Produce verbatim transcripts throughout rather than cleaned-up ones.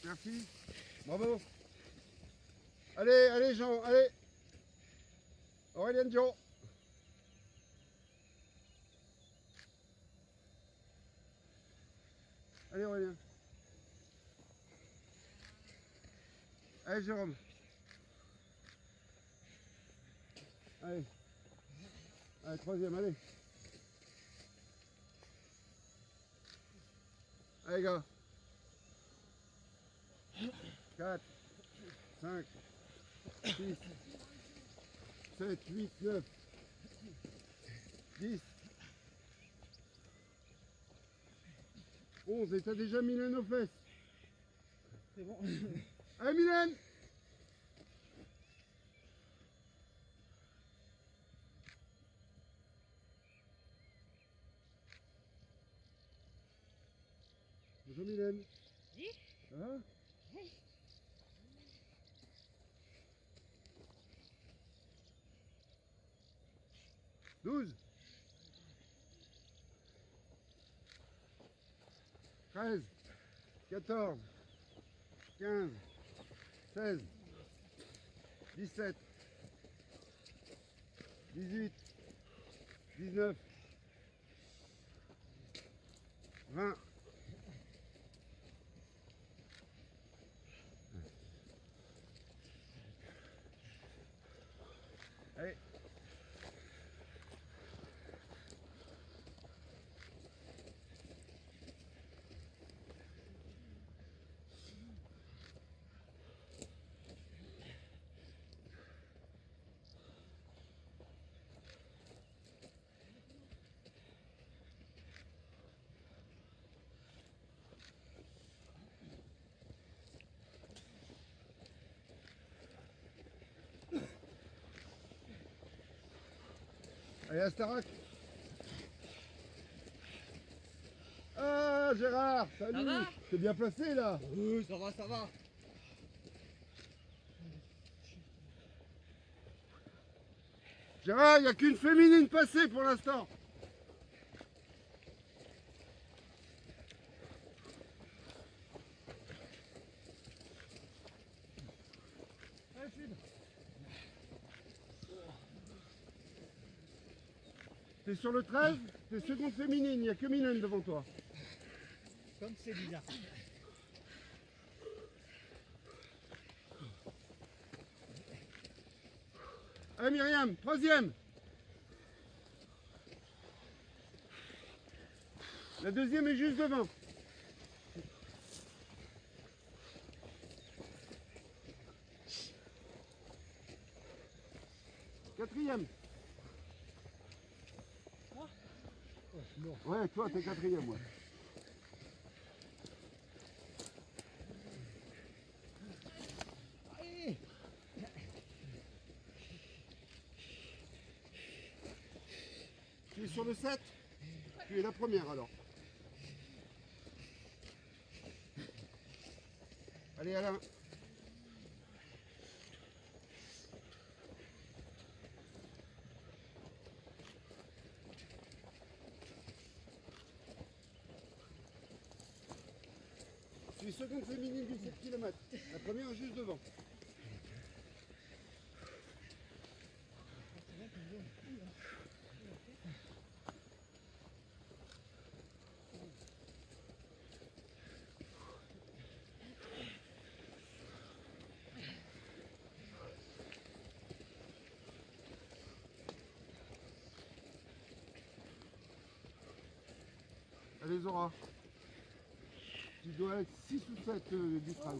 Merci. Bravo. Allez, allez Jean, allez. Aurélien Jean. Allez Aurélien. Allez Jérôme. Allez. Allez, troisième, allez. Allez gars. quatre, cinq, six, sept, huit, neuf, dix, onze. Et t'as déjà Mylène aux fesses. C'est bon. Allez Mylène. Bonjour Mylène. Oui. Ça va? Oui. douze, treize, quatorze, quinze, seize, dix-sept, dix-huit, dix-neuf, vingt. Allez. Allez, Astarac. Ah, Gérard, salut. Ça va? T'es bien placé là? Oui, ça va, ça va. Gérard, il n'y a qu'une féminine passée pour l'instant. Allez, Philippe. T'es sur le treize, t'es seconde féminine, il n'y a que Mylène devant toi. Comme c'est bizarre. Allez Myriam, troisième. La deuxième est juste devant. Quatrième. Moi? Oh, non. Ouais, toi t'es quatrième, ouais. Allez. Tu es sur le sept? Tu es la première alors. Allez Alain. Tu es seconde féminine du sept kilomètres. La première est juste devant. Allez Zora. Tu dois être six ou sept euh, du treize.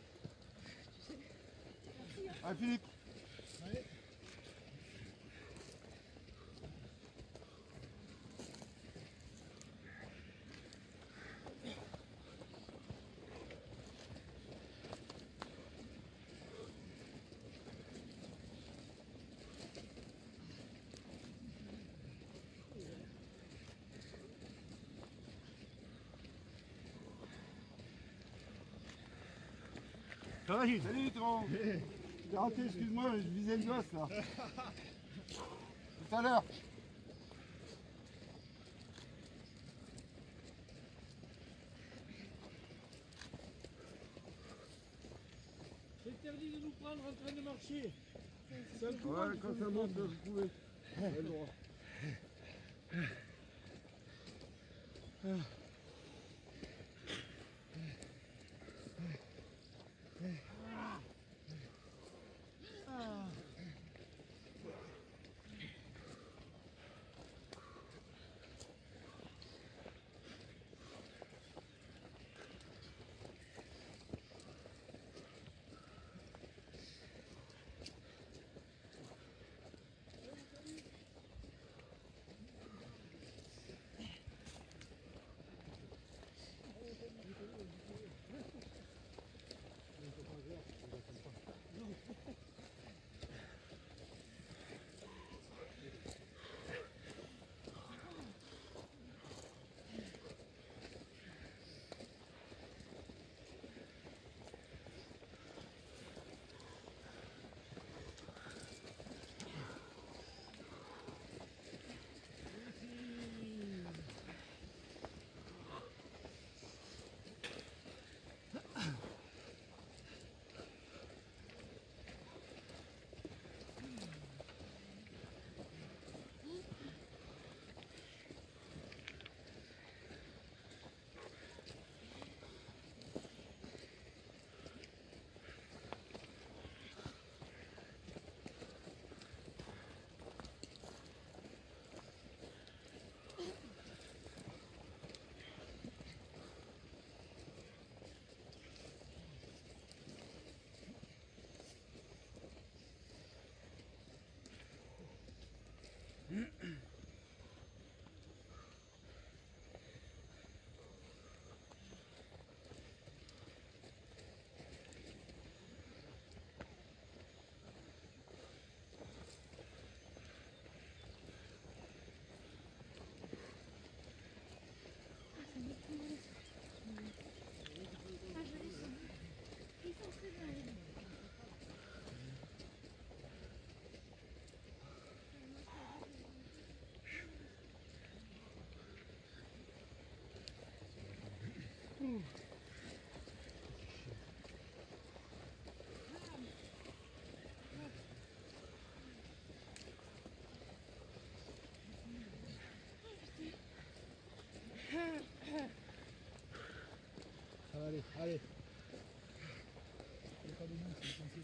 Allez Philippe. Allez. Ça va Gilles? Salut Tron. J'ai raté, excuse-moi, je visais le gosse là. Tout à l'heure. interdit de nous prendre en train de marcher. C'est un coup, Ouais, quand ça monte, vous pouvez. Allez, droit. Ça va aller, allez. Il n'y a pas de nom, c'est essentiel.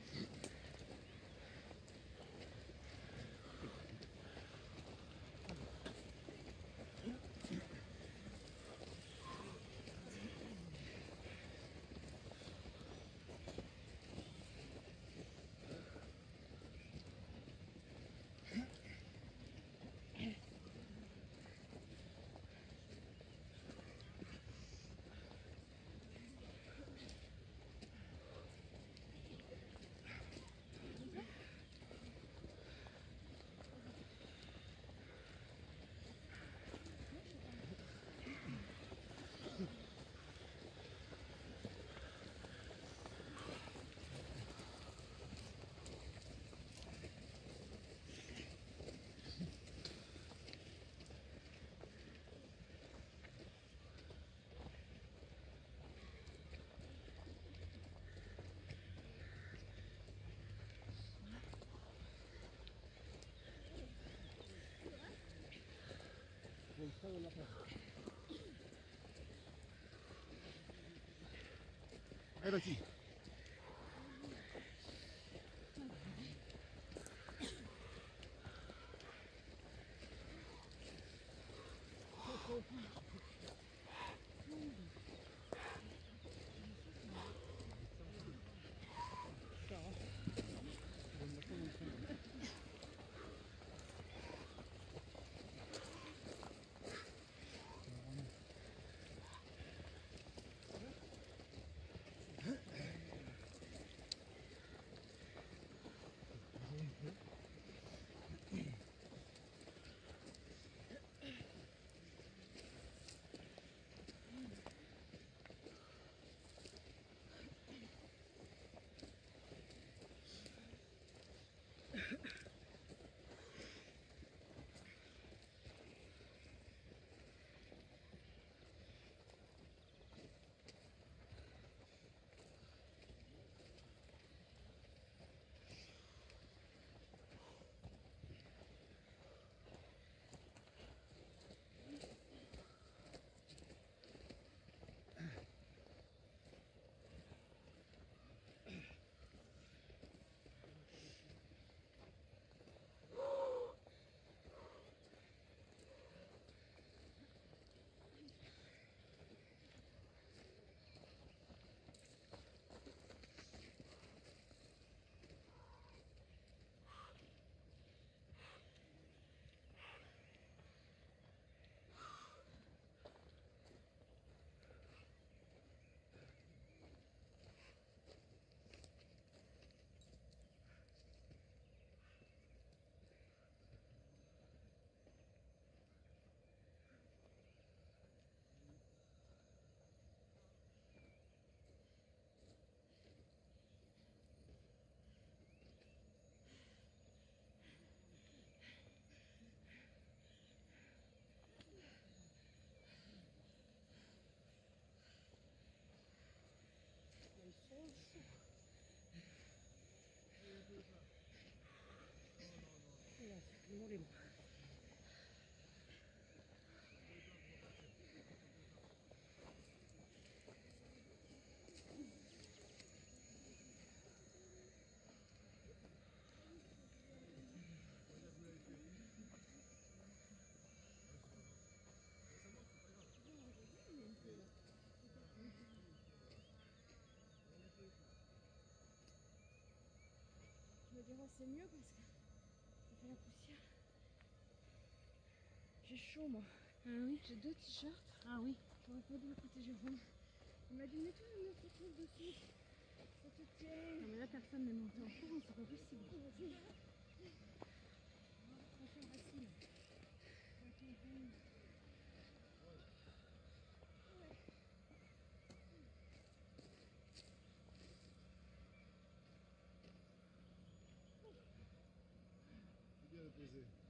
Allez, vas-y. trop chaud. Voilà, c'est bon les bras. Je me dirais c'est mieux parce que ça fait la poussière. J'ai chaud moi. Ah oui. J'ai deux t-shirts. Ah oui. J'aurais pas dû écouter Jérôme. Il m'a dit mais toi je mets ce truc dessus. Ça te tient. Non mais là personne n'est monté en courant, c'est pas possible. Franchement facile. C'est bien de poser.